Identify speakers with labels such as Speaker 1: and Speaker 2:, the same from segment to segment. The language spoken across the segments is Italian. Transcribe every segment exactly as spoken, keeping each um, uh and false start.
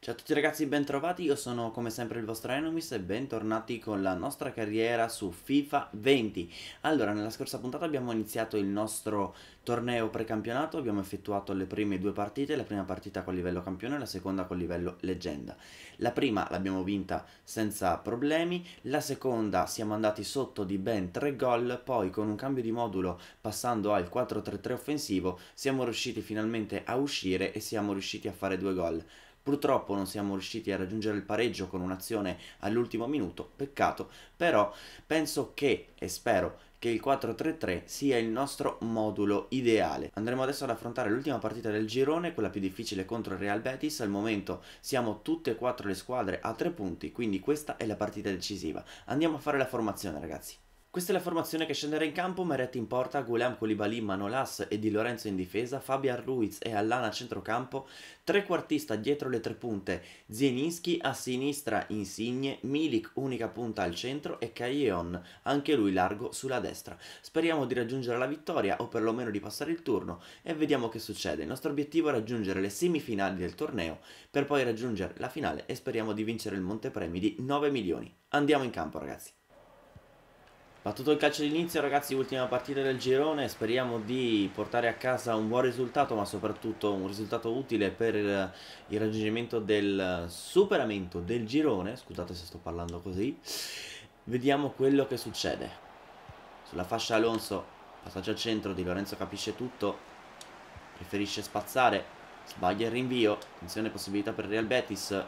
Speaker 1: Ciao a tutti ragazzi, bentrovati, io sono come sempre il vostro Enemies e bentornati con la nostra carriera su FIFA venti. Allora, nella scorsa puntata abbiamo iniziato il nostro torneo precampionato, abbiamo effettuato le prime due partite, la prima partita con livello campione e la seconda con livello leggenda. La prima l'abbiamo vinta senza problemi, la seconda siamo andati sotto di ben tre gol, poi con un cambio di modulo passando al quattro tre tre offensivo siamo riusciti finalmente a uscire e siamo riusciti a fare due gol. Purtroppo non siamo riusciti a raggiungere il pareggio con un'azione all'ultimo minuto, peccato, però penso che e spero che il quattro tre tre sia il nostro modulo ideale. Andremo adesso ad affrontare l'ultima partita del girone, quella più difficile contro il Real Betis. Al momento siamo tutte e quattro le squadre a tre punti, quindi questa è la partita decisiva. Andiamo a fare la formazione, ragazzi. Questa è la formazione che scenderà in campo: Meret in porta, Goulam, Koulibaly, Manolas e Di Lorenzo in difesa, Fabian Ruiz e Allana a centrocampo, trequartista dietro le tre punte, Zielinski, a sinistra Insigne, Milik unica punta al centro e Callejon, anche lui largo sulla destra. Speriamo di raggiungere la vittoria o perlomeno di passare il turno e vediamo che succede. Il nostro obiettivo è raggiungere le semifinali del torneo per poi raggiungere la finale e speriamo di vincere il montepremi di nove milioni. Andiamo in campo, ragazzi. Battuto il calcio d'inizio, ragazzi, ultima partita del girone, speriamo di portare a casa un buon risultato, ma soprattutto un risultato utile per il, il raggiungimento del superamento del girone. Scusate se sto parlando così. Vediamo quello che succede. Sulla fascia Alonso, passaggio al centro, Di Lorenzo capisce tutto, preferisce spazzare, sbaglia il rinvio, attenzione, possibilità per Real Betis,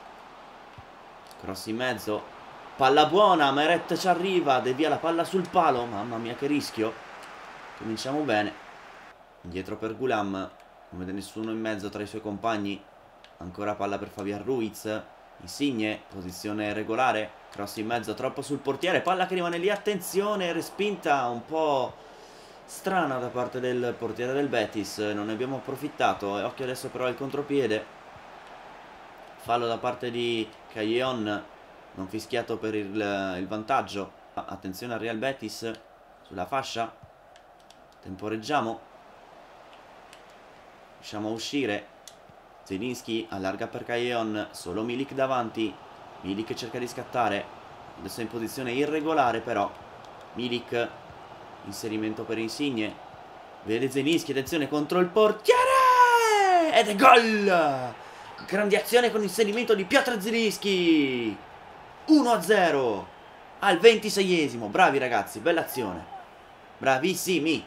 Speaker 1: cross in mezzo. Palla buona, Meret ci arriva, devia la palla sul palo, mamma mia che rischio. Cominciamo bene. Indietro per Goulam, non vede nessuno in mezzo tra i suoi compagni. Ancora palla per Fabian Ruiz, Insigne, posizione regolare, cross in mezzo, troppo sul portiere, palla che rimane lì, attenzione, respinta un po' strana da parte del portiere del Betis, non ne abbiamo approfittato. E occhio adesso però al contropiede. Fallo da parte di Callejon, non fischiato per il, il vantaggio. Attenzione al Real Betis sulla fascia, temporeggiamo, riusciamo a uscire. Zielinski allarga per Callejon, solo Milik davanti, Milik cerca di scattare, adesso è in posizione irregolare però Milik, inserimento per Insigne, vede Zielinski, attenzione contro il portiere ed è gol! Grande azione con inserimento di Piotr Zielinski, uno a zero al ventiseiesimo. Bravi ragazzi, bella azione, bravissimi,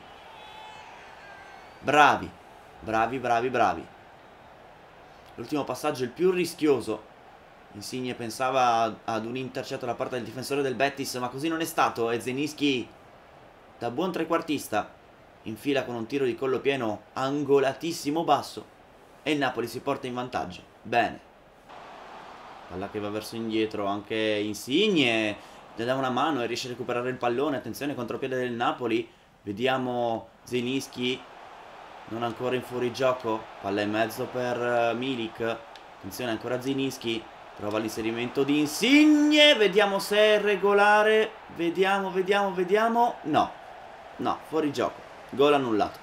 Speaker 1: bravi, bravi, bravi, bravi. L'ultimo passaggio il più rischioso. Insigne pensava ad un intercetto da parte del difensore del Betis, ma così non è stato. E Zielinski, da buon trequartista, infila con un tiro di collo pieno angolatissimo basso e il Napoli si porta in vantaggio. Bene. Palla che va verso indietro, anche Insigne le dà una mano e riesce a recuperare il pallone. Attenzione, contropiede del Napoli. Vediamo Zielinski, non ancora in fuorigioco, palla in mezzo per Milik. Attenzione ancora Zielinski, prova l'inserimento di Insigne, vediamo se è regolare, vediamo, vediamo, vediamo, no, no, fuorigioco, gol annullato.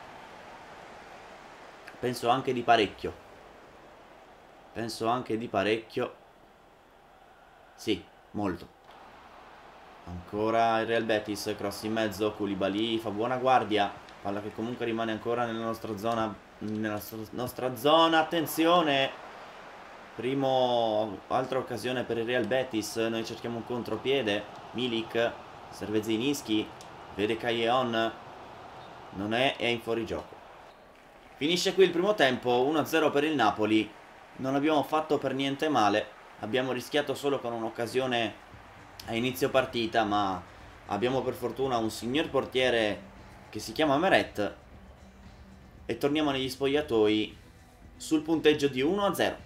Speaker 1: Penso anche di parecchio, penso anche di parecchio, sì, molto. Ancora il Real Betis, cross in mezzo, Koulibaly fa buona guardia, palla che comunque rimane ancora nella nostra zona, nella nostra zona, attenzione, primo, altra occasione per il Real Betis, noi cerchiamo un contropiede, Milik, serve Zielinski, vede Callejon, non è, è in fuorigioco. Finisce qui il primo tempo, uno a zero per il Napoli, non abbiamo fatto per niente male, abbiamo rischiato solo con un'occasione a inizio partita, ma abbiamo per fortuna un signor portiere che si chiama Meret e torniamo negli spogliatoi sul punteggio di uno a zero.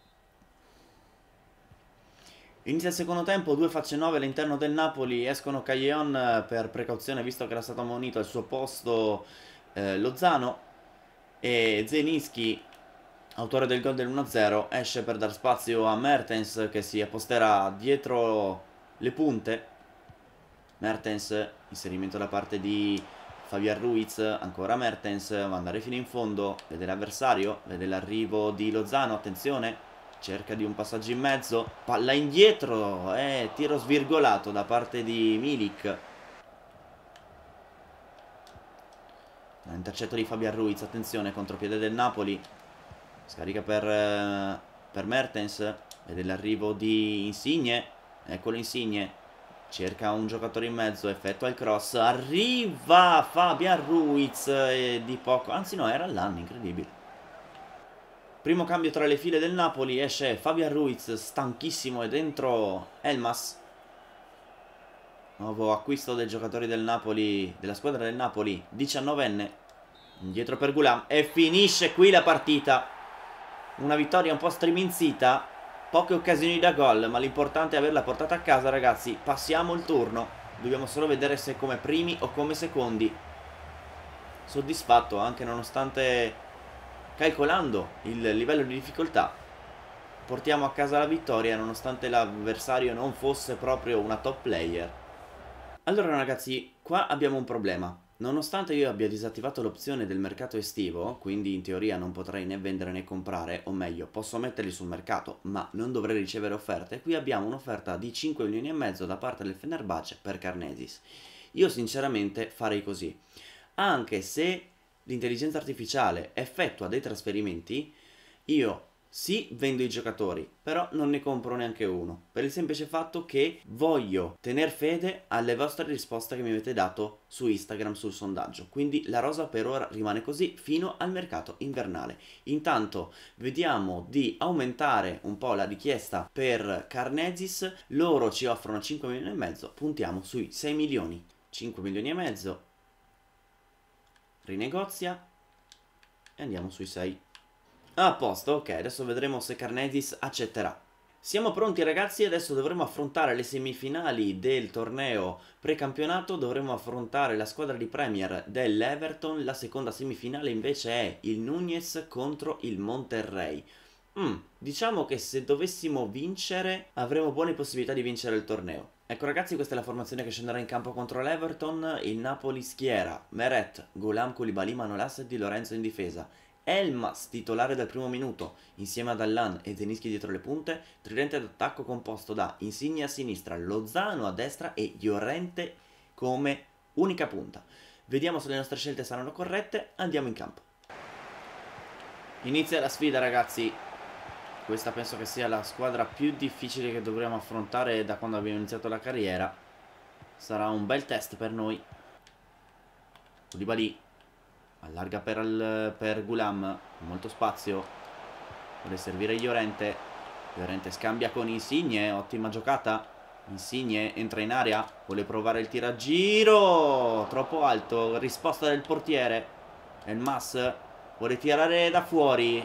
Speaker 1: Inizia il secondo tempo, due facce nove all'interno del Napoli, escono Callejon per precauzione visto che era stato ammonito al suo posto eh, Lozano, e Zielinski, autore del gol dell'uno a zero, esce per dar spazio a Mertens che si apposterà dietro le punte. Mertens, inserimento da parte di Fabian Ruiz, ancora Mertens, va ad andare fino in fondo, vede l'avversario, vede l'arrivo di Lozano, attenzione, cerca di un passaggio in mezzo, palla indietro, eh, tiro svirgolato da parte di Milik. Intercetto di Fabian Ruiz, attenzione, contropiede del Napoli, scarica per, eh, per Mertens, vede l'arrivo di Insigne, eccolo Insigne, cerca un giocatore in mezzo, effettua il cross, arriva Fabian Ruiz e di poco, anzi no, era l'anno, incredibile. Primo cambio tra le file del Napoli, esce Fabian Ruiz, stanchissimo, e dentro Elmas. Nuovo acquisto dei giocatori del Napoli, della squadra del Napoli, diciannovenne. Indietro per Gulam e finisce qui la partita. Una vittoria un po' striminzita, poche occasioni da gol, ma l'importante è averla portata a casa, ragazzi. Passiamo il turno, dobbiamo solo vedere se come primi o come secondi. Soddisfatto anche nonostante, calcolando il livello di difficoltà, portiamo a casa la vittoria nonostante l'avversario non fosse proprio una top player. Allora ragazzi, qua abbiamo un problema. Nonostante io abbia disattivato l'opzione del mercato estivo, quindi in teoria non potrei né vendere né comprare, o meglio, posso metterli sul mercato, ma non dovrei ricevere offerte, qui abbiamo un'offerta di cinque milioni e mezzo da parte del Fenerbahce per Karnesis. Io sinceramente farei così. Anche se l'intelligenza artificiale effettua dei trasferimenti, io sì, vendo i giocatori, però non ne compro neanche uno, per il semplice fatto che voglio tener fede alle vostre risposte che mi avete dato su Instagram sul sondaggio. Quindi la rosa per ora rimane così fino al mercato invernale. Intanto vediamo di aumentare un po' la richiesta per Karnesis, loro ci offrono cinque milioni e mezzo, puntiamo sui sei milioni, cinque milioni e mezzo, rinegozia e andiamo sui sei. A posto, ok, adesso vedremo se Karnesis accetterà. Siamo pronti ragazzi, adesso dovremo affrontare le semifinali del torneo precampionato, dovremo affrontare la squadra di Premier dell'Everton, la seconda semifinale invece è il Núñez contro il Monterrey. Mm, diciamo che se dovessimo vincere avremo buone possibilità di vincere il torneo. Ecco ragazzi, questa è la formazione che scenderà in campo contro l'Everton. Il Napoli schiera Meret, Gulam, Koulibaly, Manolas e Di Lorenzo in difesa. Elmas titolare dal primo minuto insieme ad Allan e Zelinski dietro le punte, tridente d'attacco composto da Insigne a sinistra, Lozano a destra e Llorente come unica punta. Vediamo se le nostre scelte saranno corrette, andiamo in campo. Inizia la sfida ragazzi, questa penso che sia la squadra più difficile che dovremo affrontare da quando abbiamo iniziato la carriera, sarà un bel test per noi. Koulibaly allarga per, al, per Gulam, molto spazio, vuole servire Llorente, Llorente scambia con Insigne, ottima giocata, Insigne entra in area, vuole provare il tiraggiro, troppo alto, risposta del portiere, Elmas vuole tirare da fuori,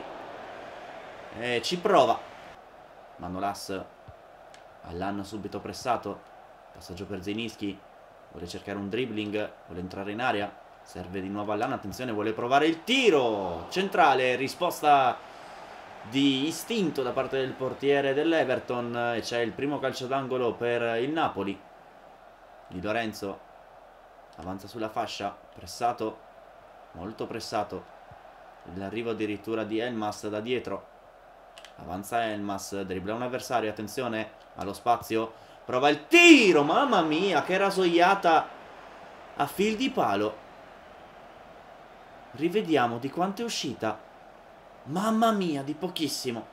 Speaker 1: e ci prova, Manolas, Allan subito pressato, passaggio per Zelinski, vuole cercare un dribbling, vuole entrare in area, serve di nuovo Allan, attenzione, vuole provare il tiro centrale, risposta di istinto da parte del portiere dell'Everton e c'è il primo calcio d'angolo per il Napoli. Di Lorenzo avanza sulla fascia, pressato, molto pressato, l'arrivo addirittura di Elmas da dietro, avanza Elmas, dribbla un avversario, attenzione allo spazio, prova il tiro, mamma mia che rasoiata a fil di palo. Rivediamo di quanto è uscita. Mamma mia, di pochissimo.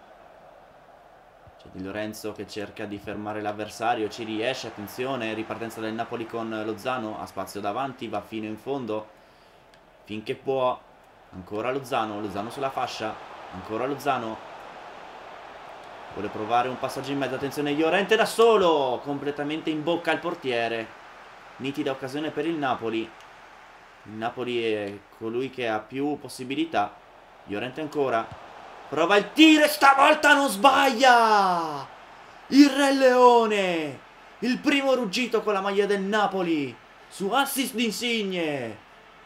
Speaker 1: C'è Di Lorenzo che cerca di fermare l'avversario, ci riesce, attenzione, ripartenza del Napoli con Lozano, ha spazio davanti, va fino in fondo, finché può, ancora Lozano, Lozano sulla fascia, ancora Lozano, vuole provare un passaggio in mezzo, attenzione Llorente da solo, completamente in bocca al portiere, nitida occasione per il Napoli. Il Napoli è colui che ha più possibilità. Llorente ancora. Prova il tiro e stavolta non sbaglia! Il Re Leone! Il primo ruggito con la maglia del Napoli. Su assist di Insigne.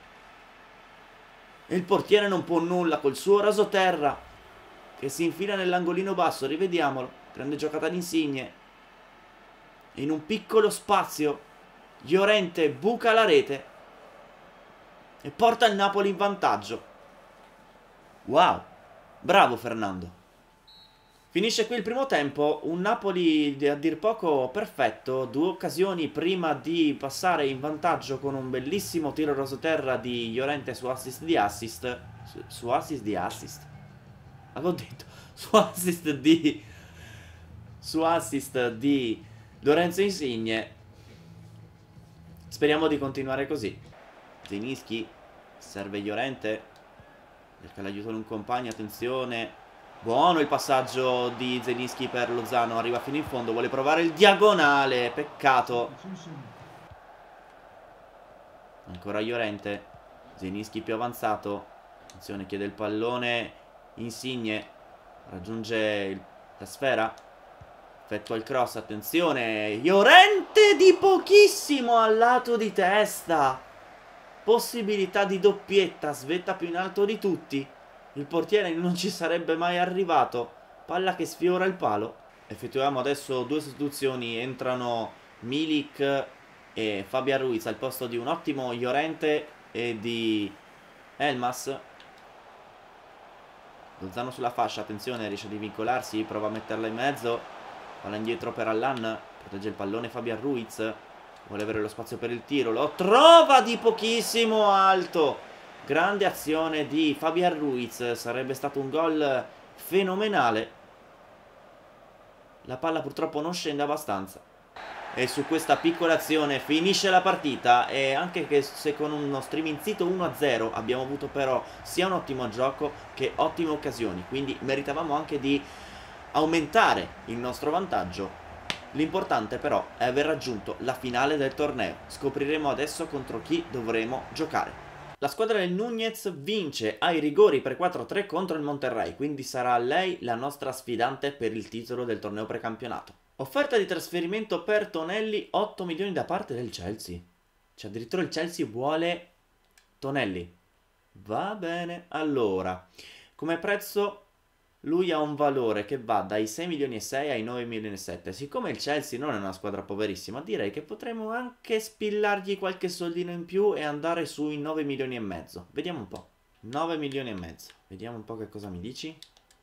Speaker 1: E il portiere non può nulla col suo rasoterra che si infila nell'angolino basso. Rivediamolo. Grande giocata di Insigne. In un piccolo spazio Llorente buca la rete e porta il Napoli in vantaggio. Wow, bravo Fernando. Finisce qui il primo tempo, un Napoli a dir poco perfetto, due occasioni prima di passare in vantaggio con un bellissimo tiro rosoterra di Llorente su assist di assist, su, su assist di assist, avevo detto, su assist di, su assist di Lorenzo Insigne. Speriamo di continuare così. Zelinski, serve Llorente, cerca l'aiuto di un compagno, attenzione. Buono il passaggio di Zelinski per Lozano, arriva fino in fondo, vuole provare il diagonale, peccato. Ancora Llorente, Zelinski più avanzato, attenzione, chiede il pallone, Insigne, raggiunge il, la sfera, effettua il cross, attenzione, Llorente di pochissimo al lato di testa, possibilità di doppietta, svetta più in alto di tutti. Il portiere non ci sarebbe mai arrivato. Palla che sfiora il palo. Effettuiamo adesso due sostituzioni. Entrano Milik e Fabian Ruiz al posto di un ottimo Llorente e di Elmas. Lozano sulla fascia, attenzione, riesce a divincolarsi, prova a metterla in mezzo. Palla indietro per Allan, protegge il pallone Fabian Ruiz. Vuole avere lo spazio per il tiro, lo trova di pochissimo alto. Grande azione di Fabian Ruiz, sarebbe stato un gol fenomenale. La palla purtroppo non scende abbastanza. E su questa piccola azione finisce la partita. E anche che se con uno streaming zito uno a zero abbiamo avuto però sia un ottimo gioco che ottime occasioni. Quindi meritavamo anche di aumentare il nostro vantaggio. L'importante però è aver raggiunto la finale del torneo. Scopriremo adesso contro chi dovremo giocare. La squadra del Núñez vince ai rigori per quattro a tre contro il Monterrey, quindi sarà lei la nostra sfidante per il titolo del torneo precampionato. Offerta di trasferimento per Tonelli, otto milioni da parte del Chelsea. Cioè addirittura il Chelsea vuole Tonelli. Va bene, allora, come prezzo lui ha un valore che va dai sei milioni e sei ai nove milioni e sette. Siccome il Chelsea non è una squadra poverissima, direi che potremmo anche spillargli qualche soldino in più e andare sui nove milioni e mezzo. Vediamo un po'. nove milioni e mezzo. Vediamo un po' che cosa mi dici.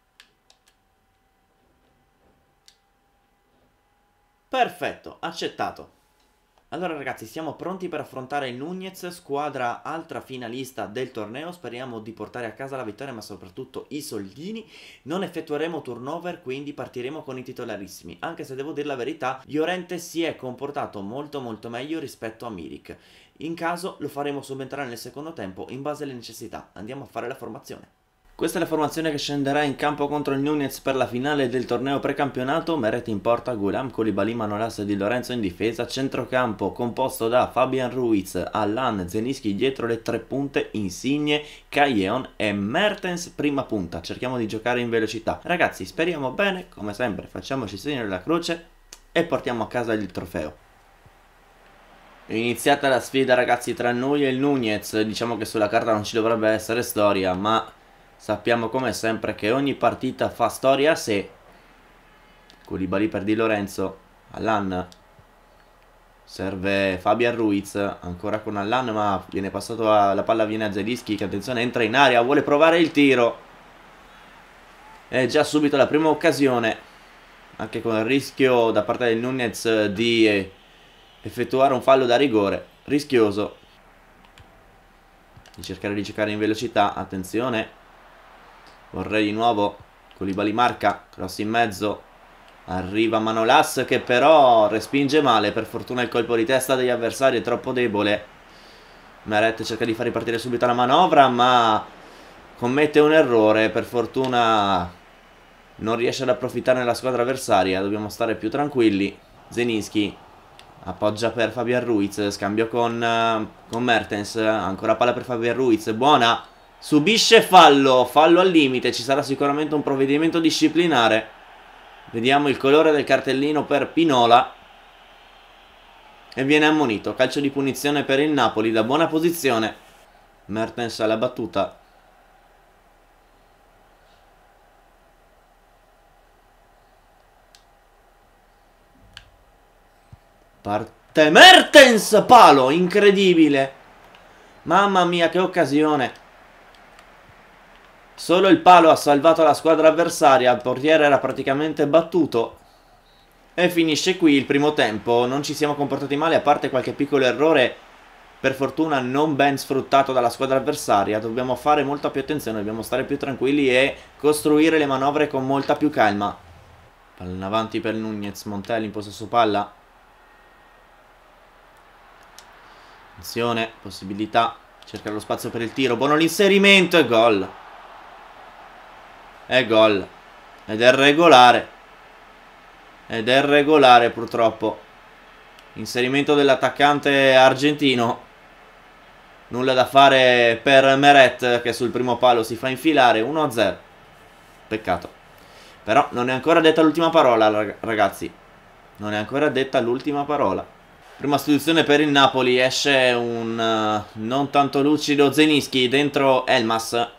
Speaker 1: Perfetto, accettato. Allora ragazzi, siamo pronti per affrontare il Núñez, squadra altra finalista del torneo. Speriamo di portare a casa la vittoria, ma soprattutto i soldini. Non effettueremo turnover, quindi partiremo con i titolarissimi. Anche se devo dire la verità, Llorente si è comportato molto molto meglio rispetto a Milik. In caso lo faremo subentrare nel secondo tempo in base alle necessità. Andiamo a fare la formazione. Questa è la formazione che scenderà in campo contro il Núñez per la finale del torneo precampionato. Meret in porta, Goulam, Koulibaly, Manolas e Di Lorenzo in difesa. Centrocampo composto da Fabian Ruiz, Allan, Zelinski dietro le tre punte, Insigne, Callejon e Mertens prima punta. Cerchiamo di giocare in velocità. Ragazzi, speriamo bene, come sempre facciamoci il segno della croce e portiamo a casa il trofeo. È iniziata la sfida ragazzi tra noi e il Núñez. Diciamo che sulla carta non ci dovrebbe essere storia, ma sappiamo come sempre che ogni partita fa storia a sé. Koulibaly per Di Lorenzo, Allan, serve Fabian Ruiz, ancora con Allan ma viene passato a, la palla viene a Zelinski che attenzione entra in area, vuole provare il tiro. E già subito la prima occasione, anche con il rischio da parte del Núñez di eh, effettuare un fallo da rigore, rischioso. Di cercare di giocare in velocità, attenzione. Vorrei di nuovo, Koulibaly marca, cross in mezzo, arriva Manolas che però respinge male, per fortuna il colpo di testa degli avversari è troppo debole. Meret cerca di far ripartire subito la manovra ma commette un errore, per fortuna non riesce ad approfittare la squadra avversaria, dobbiamo stare più tranquilli. Zelinski appoggia per Fabian Ruiz, scambio con, con Mertens, ancora palla per Fabian Ruiz, buona. Subisce fallo, fallo al limite, ci sarà sicuramente un provvedimento disciplinare. Vediamo il colore del cartellino per Pinola. E viene ammonito, calcio di punizione per il Napoli da buona posizione. Mertens alla battuta. Parte Mertens, palo, incredibile. Mamma mia che occasione. Solo il palo ha salvato la squadra avversaria, il portiere era praticamente battuto. E finisce qui il primo tempo. Non ci siamo comportati male, a parte qualche piccolo errore, per fortuna non ben sfruttato dalla squadra avversaria. Dobbiamo fare molta più attenzione, dobbiamo stare più tranquilli e costruire le manovre con molta più calma. Palla in avanti per Nunez, Montelli in possesso palla. Attenzione, possibilità, cerca lo spazio per il tiro, buono l'inserimento e gol. È gol. Ed è regolare. Ed è regolare purtroppo. Inserimento dell'attaccante argentino. Nulla da fare per Meret, che sul primo palo si fa infilare. uno a zero. Peccato. Però non è ancora detta l'ultima parola, ragazzi. Non è ancora detta l'ultima parola. Prima sostituzione per il Napoli. Esce un uh, non tanto lucido Zelinski. Dentro Elmas.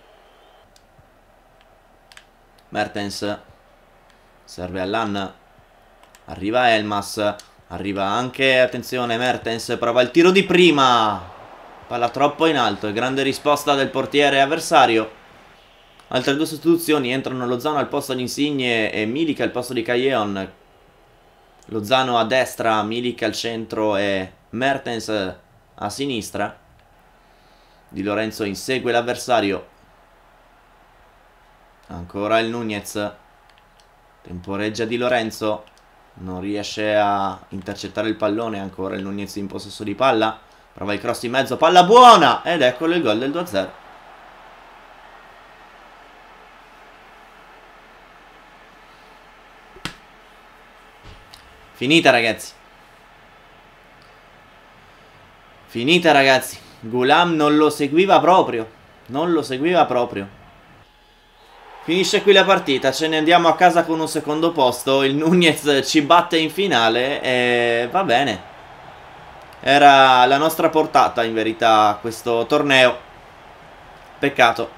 Speaker 1: Mertens. Serve all'An. Arriva Elmas. Arriva anche, attenzione, Mertens. Prova il tiro di prima. Palla troppo in alto. E grande risposta del portiere avversario. Altre due sostituzioni. Entrano Lozano al posto di Insigne e Milik al posto di Callejon. Lozano a destra, Milik al centro e Mertens a sinistra. Di Lorenzo insegue l'avversario. Ancora il Nunez. Temporeggia Di Lorenzo. Non riesce a intercettare il pallone. Ancora il Nunez in possesso di palla. Prova il cross in mezzo. Palla buona. Ed eccolo il gol del due a zero. Finita, ragazzi. Finita, ragazzi. Ghoulam non lo seguiva proprio. Non lo seguiva proprio. Finisce qui la partita. Ce ne andiamo a casa con un secondo posto. Il Nunez ci batte in finale. E va bene. Era la nostra portata, in verità, questo torneo. Peccato.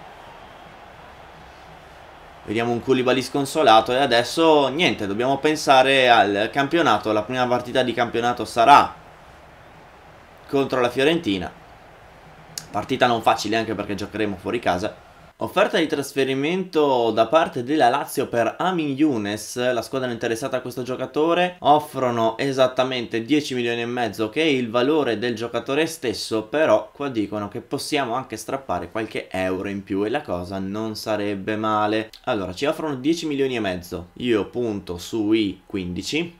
Speaker 1: Vediamo un Koulibaly sconsolato. E adesso niente, dobbiamo pensare al campionato. La prima partita di campionato sarà contro la Fiorentina. Partita non facile, anche perché giocheremo fuori casa. Offerta di trasferimento da parte della Lazio per Amin Younes. La squadra interessata a questo giocatore. Offrono esattamente dieci milioni e mezzo, che è il valore del giocatore stesso. Però qua dicono che possiamo anche strappare qualche euro in più e la cosa non sarebbe male. Allora, ci offrono dieci milioni e mezzo. Io punto sui quindici.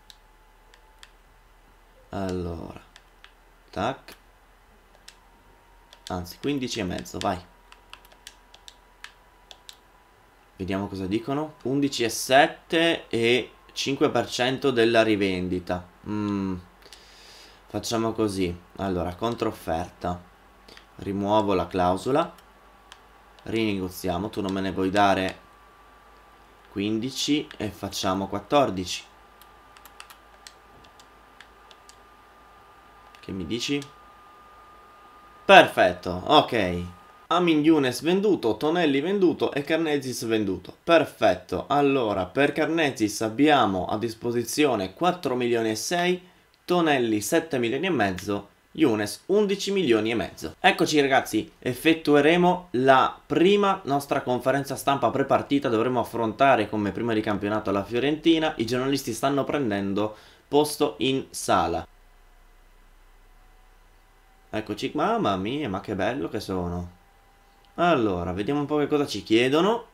Speaker 1: Allora, tac. Anzi, quindici e mezzo, vai. Vediamo cosa dicono. undici virgola sette e cinque per cento della rivendita. Mm. Facciamo così. Allora, controfferta. Rimuovo la clausola. Rinegoziamo. Tu non me ne vuoi dare quindici e facciamo quattordici. Che mi dici? Perfetto, ok. Amin Younes venduto, Tonelli venduto e Karnezis venduto. Perfetto. Allora, per Karnezis abbiamo a disposizione quattro milioni e sei, Tonelli sette milioni e mezzo, Younes undici milioni e mezzo. Eccoci ragazzi, effettueremo la prima nostra conferenza stampa prepartita. Dovremo affrontare come prima di campionato la Fiorentina. I giornalisti stanno prendendo posto in sala. Eccoci, mamma mia, ma che bello che sono. Allora, vediamo un po' che cosa ci chiedono.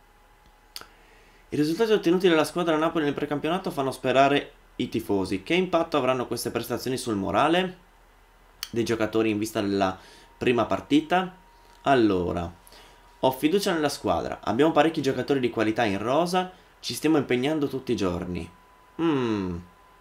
Speaker 1: I risultati ottenuti dalla squadra Napoli nel precampionato fanno sperare i tifosi. Che impatto avranno queste prestazioni sul morale dei giocatori in vista della prima partita? Allora, ho fiducia nella squadra. Abbiamo parecchi giocatori di qualità in rosa. Ci stiamo impegnando tutti i giorni. Mm.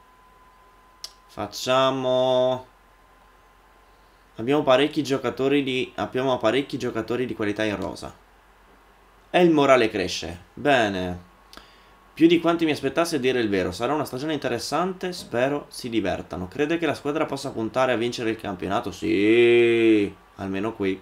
Speaker 1: Facciamo... Abbiamo parecchi giocatori di... Abbiamo parecchi giocatori di qualità in rosa. E il morale cresce. Bene. Più di quanti mi aspettassi, a dire il vero. Sarà una stagione interessante. Spero si divertano. Crede che la squadra possa puntare a vincere il campionato? Sì. Almeno qui.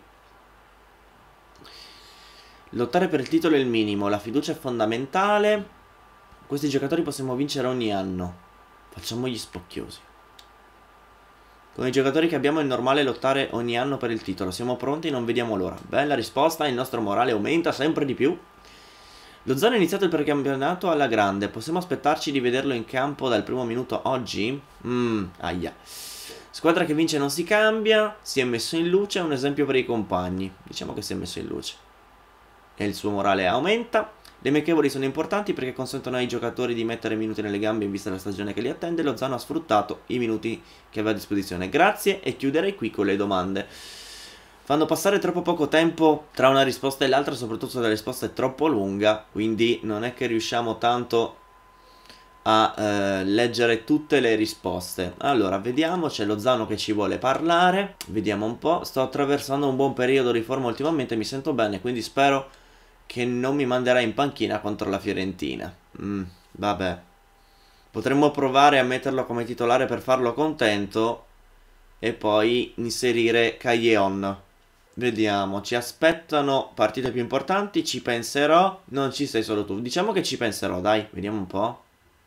Speaker 1: Lottare per il titolo è il minimo. La fiducia è fondamentale. Questi giocatori possiamo vincere ogni anno. Facciamo gli spocchiosi. Con i giocatori che abbiamo è normale lottare ogni anno per il titolo. Siamo pronti, non vediamo l'ora. Bella risposta, il nostro morale aumenta sempre di più. Lo Zano ha iniziato il precampionato alla grande. Possiamo aspettarci di vederlo in campo dal primo minuto oggi? Mmm, aia. Squadra che vince non si cambia. Si è messo in luce, è un esempio per i compagni. Diciamo che si è messo in luce. E il suo morale aumenta. Le amichevoli sono importanti perché consentono ai giocatori di mettere minuti nelle gambe in vista della stagione che li attende. Lo Zano ha sfruttato i minuti che aveva a disposizione. Grazie e chiuderei qui con le domande. Fanno passare troppo poco tempo tra una risposta e l'altra, soprattutto se la risposta è troppo lunga, quindi non è che riusciamo tanto a eh, leggere tutte le risposte. Allora, vediamo, c'è lo Zano che ci vuole parlare. Vediamo un po'. Sto attraversando un buon periodo di forma ultimamente, mi sento bene, quindi spero che non mi manderà in panchina contro la Fiorentina. Mm, vabbè. Potremmo provare a metterlo come titolare per farlo contento e poi inserire Callejon. Vediamo, ci aspettano partite più importanti, ci penserò. Non ci sei solo tu. Diciamo che ci penserò, dai, vediamo un po'.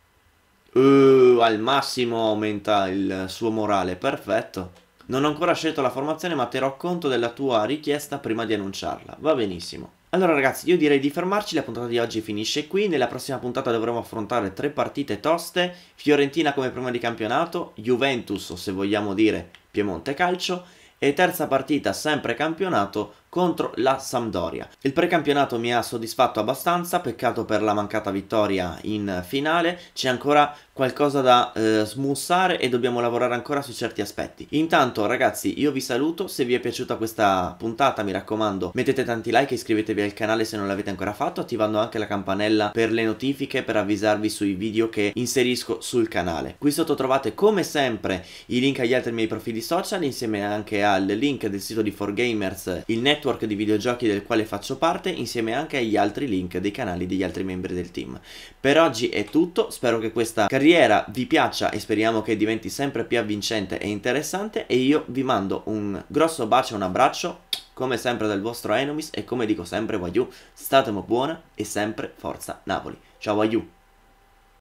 Speaker 1: Uh, al massimo aumenta il suo morale, perfetto. Non ho ancora scelto la formazione, ma terrò conto della tua richiesta prima di annunciarla. Va benissimo. Allora ragazzi, io direi di fermarci, la puntata di oggi finisce qui. Nella prossima puntata dovremo affrontare tre partite toste. Fiorentina come prima di campionato, Juventus, o se vogliamo dire Piemonte Calcio, e terza partita sempre campionato contro la Sampdoria. Il precampionato mi ha soddisfatto abbastanza, peccato per la mancata vittoria in finale. C'è ancora qualcosa da eh, smussare e dobbiamo lavorare ancora su certi aspetti. Intanto ragazzi, io vi saluto. Se vi è piaciuta questa puntata, mi raccomando, mettete tanti like e iscrivetevi al canale se non l'avete ancora fatto, attivando anche la campanella per le notifiche per avvisarvi sui video che inserisco sul canale. Qui sotto trovate come sempre i link agli altri miei profili social, insieme anche al link del sito di four gamers, il network di videogiochi del quale faccio parte, insieme anche agli altri link dei canali degli altri membri del team. Per oggi è tutto, spero che questa carriera vi piaccia e speriamo che diventi sempre più avvincente e interessante, e io vi mando un grosso bacio e un abbraccio, come sempre dal vostro Enomis, e come dico sempre, voglio, state buona e sempre forza Napoli. Ciao, voglio.